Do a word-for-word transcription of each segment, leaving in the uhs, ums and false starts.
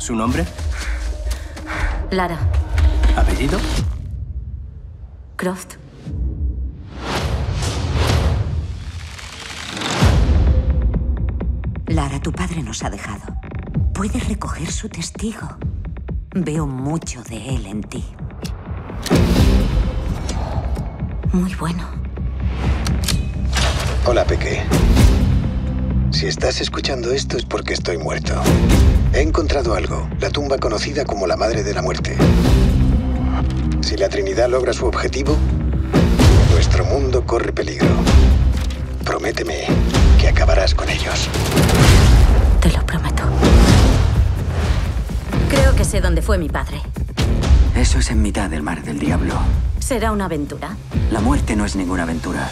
¿Su nombre? Lara. ¿Apellido? Croft. Lara, tu padre nos ha dejado. Puedes recoger su testigo. Veo mucho de él en ti. Muy bueno. Hola, Peque. Si estás escuchando esto es porque estoy muerto. He encontrado algo, la tumba conocida como la Madre de la Muerte. Si la Trinidad logra su objetivo, nuestro mundo corre peligro. Prométeme que acabarás con ellos. Te lo prometo. Creo que sé dónde fue mi padre. Eso es en mitad del mar del diablo. ¿Será una aventura? La muerte no es ninguna aventura.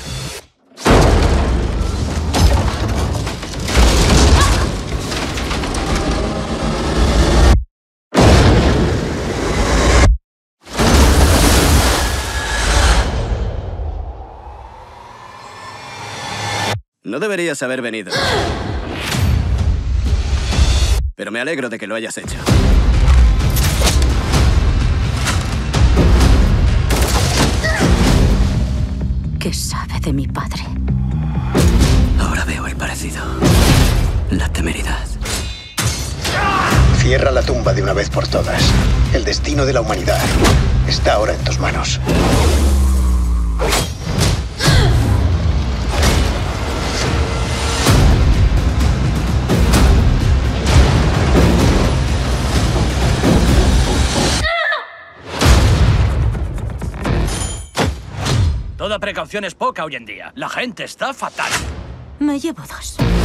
No deberías haber venido. Pero me alegro de que lo hayas hecho. ¿Qué sabe de mi padre? Ahora veo el parecido. La temeridad. Cierra la tumba de una vez por todas. El destino de la humanidad está ahora en tus manos. Toda precaución es poca hoy en día. La gente está fatal. Me llevo dos.